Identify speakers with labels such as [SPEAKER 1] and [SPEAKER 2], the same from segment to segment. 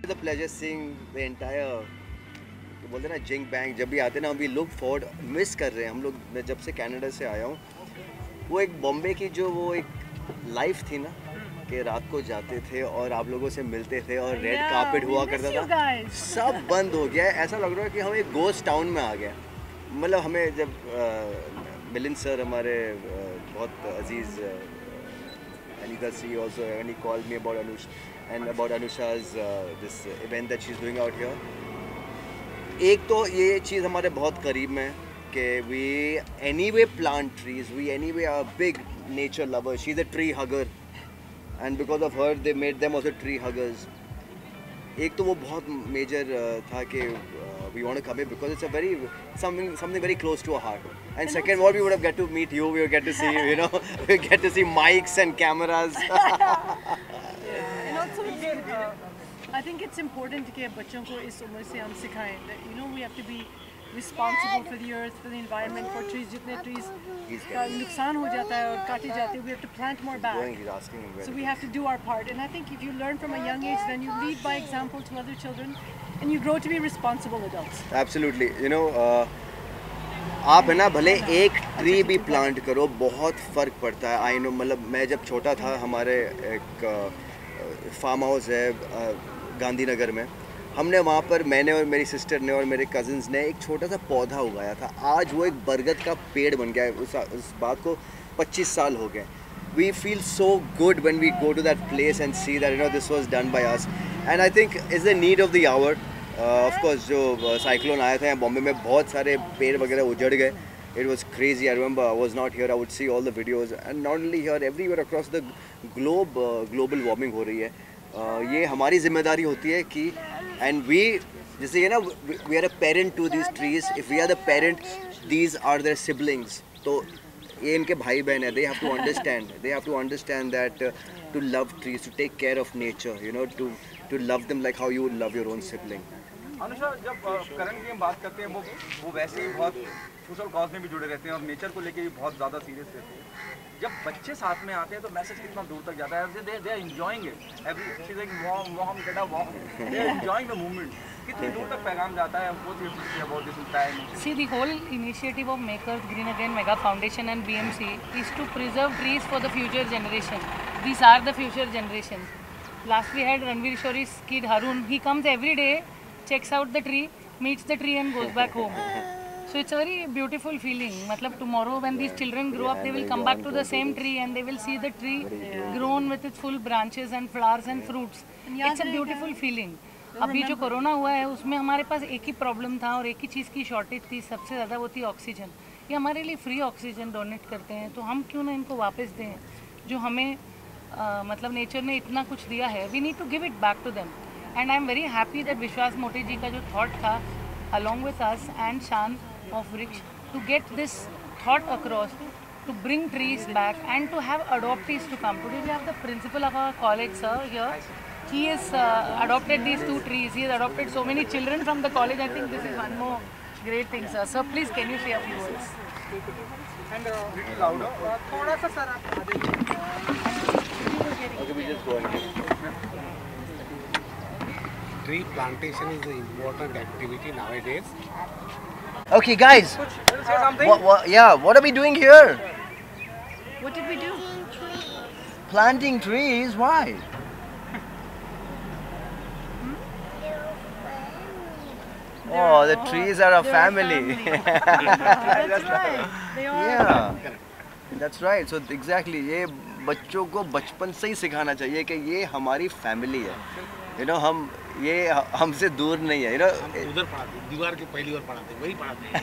[SPEAKER 1] The pleasure seeing the entire, बोलते हैं ना जिंग बैंग, जब भी आते हैं ना वी लुक फॉरवर्ड, मिस कर रहे हैं हम लोग। मैं जब से कनाडा से आया हूँ, वो एक बॉम्बे की जो वो एक लाइफ थी ना कि रात को जाते थे और आप लोगों से मिलते थे और रेड कार्पेट हुआ करता था, सब बंद हो गया है। ऐसा लग रहा है कि हम एक गोस्ट टाउन में आ गए। मतलब हमें जब मिलिंद सर हमारे बहुत अजीज़ Anika C also when he called me about Anush and about Anusha's this event that she's doing out here. एक तो ये चीज़ हमारे बहुत करीब में है कि we anyway plant trees, we anyway are big nature lovers. She's a tree hugger and because of her they made them also tree huggers. एक तो वो बहुत मेजर था कि we want to come here because it's a very something very close to our heart. And second, what we would have get to meet you, we would get to see we get to see mics and cameras.
[SPEAKER 2] And also, I think it's important कि बच्चों को इस उम्र से हम सिखाएं that we have to be responsible for the earth, for the environment, for trees. जितने trees का नुकसान हो जाता है और काटे जाते हैं, we have to plant more back. So we have to do our part. And I think if you learn from a young age, then you lead by example to other children, and you grow to be responsible adults.
[SPEAKER 1] Absolutely. आप है ना भले एक tree भी plant करो, बहुत फ़र्क पड़ता है। आई नो, मतलब मैं जब छोटा था, हमारे एक फार्म हाउस है गांधीनगर में, हमने वहाँ पर, मैंने और मेरी सिस्टर ने और मेरे कज़न्स ने एक छोटा सा पौधा उगाया था। आज वो एक बरगद का पेड़ बन गया है। उस बात को 25 साल हो गए। We feel so good when we go to that place and see that this was done by us. And I think it's the need of the hour. Of course, जो साइक्लोन आया था बॉम्बे में, बहुत सारे पेड़ वगैरह उजड़ गए. It was crazy. I remember I was not here. I would see all the videos, and not only here, everywhere across the globe, global warming हो रही है. ये हमारी जिम्मेदारी होती है कि and we, जैसे ये ना, we are a parent to these trees. If we are the parent, these are their siblings. तो ये इनके भाई बहन है. They have to understand. They have to understand that to love trees, to take care of nature. To love them like how you would love your own sibling.
[SPEAKER 3] Anusha, जब current की हम बात करते हैं, वो वैसे ही बहुत सोशल कॉज में भी जुड़े रहते हैं और नेचर को लेके भी बहुत ज़्यादा सीरियस रहते हैं. जब बच्चे साथ में आते हैं तो मैसेज कितना दूर तक जाता है. They are enjoying it. Every she is like mom get a walk. They are enjoying the moment. कितनी दूर तक पैगाम जाता है. वो चीज़ about this time.
[SPEAKER 4] See, the whole initiative of Make Earth Green Again Mega Foundation and BMC is to preserve trees for the future generation. These are the future generations. Last we had Ranveer Shori's kid Harun. He comes every day, checks out the tree, meets the tree and goes back home. So it's a very beautiful feeling. मतलब tomorrow when these children grow up, they will come back to the same tree and they will see the tree grown with its full branches and flowers and fruits. It's a beautiful feeling. अभी जो corona हुआ है उसमें हमारे पास एक ही problem था और एक ही चीज़ की शॉर्टेज थी, सबसे ज़्यादा वो थी ऑक्सीजन. ये हमारे लिए फ्री ऑक्सीजन डोनेट करते हैं, तो हम क्यों ना इनको वापस दें जो हमें मतलब नेचर ने इतना कुछ दिया है. We need to give it back to them. And I am very happy that Vishwas Mote जी का जो थॉट था along with us and Shan of Vriksha to get this thought across, to bring trees back and to have adoptees to come. Today we have the principal of our college, sir, here. He has adopted these 2 trees. He has adopted so many children from the college. I think this is one more great thing, sir. Sir, please can you say a few words?
[SPEAKER 3] And little louder. थोड़ा सा sir आप
[SPEAKER 1] Okay, we just go ahead.
[SPEAKER 5] Tree plantation is an important activity nowadays.
[SPEAKER 1] Okay, guys.
[SPEAKER 3] say something.
[SPEAKER 1] What are we doing here?
[SPEAKER 2] What did we do?
[SPEAKER 1] Planting trees. Why? Oh, the trees are a family.
[SPEAKER 2] That's right. They are.
[SPEAKER 1] Yeah, that's right. So exactly, ये बच्चों को बचपन से ही सिखाना चाहिए कि ये हमारी फैमिली है. हम ये हमसे दूर नहीं है.
[SPEAKER 5] उधर पढ़ाते, दीवार के पहली बार पढ़ाते, वही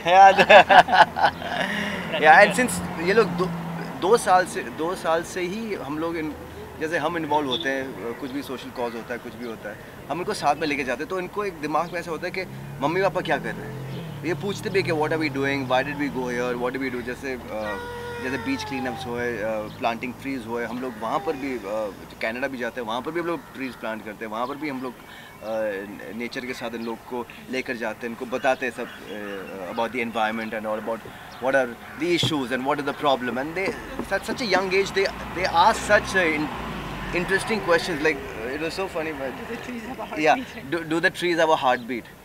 [SPEAKER 5] पढ़ाते.
[SPEAKER 1] Yeah, and since ये लोग 2 साल से ही हम लोग जैसे हम इन्वॉल्व होते हैं, कुछ भी सोशल कॉज होता है, कुछ भी होता है, हम इनको साथ में लेके जाते हैं. तो इनको एक दिमाग में ऐसा होता है कि मम्मी पापा क्या कर रहे हैं. ये पूछते भी कि what are we doing, why did we go here, what do we do. जैसे बीच क्लीन अप्स हुए, प्लांटिंग ट्रीज़ हुए, हम लोग वहाँ पर भी कनाडा भी जाते हैं, वहाँ पर भी हम लोग ट्रीज़ प्लांट करते हैं. वहाँ पर भी हम लोग नेचर के साथ इन लोग को लेकर जाते हैं, इनको बताते हैं सब about the environment and all about what are the issues and what is the problem. And they, at such a young age, they ask such interesting questions, like it was so funny, but
[SPEAKER 2] Do the trees have a
[SPEAKER 1] yeah,
[SPEAKER 2] heartbeat?
[SPEAKER 1] do the trees have a heartbeat?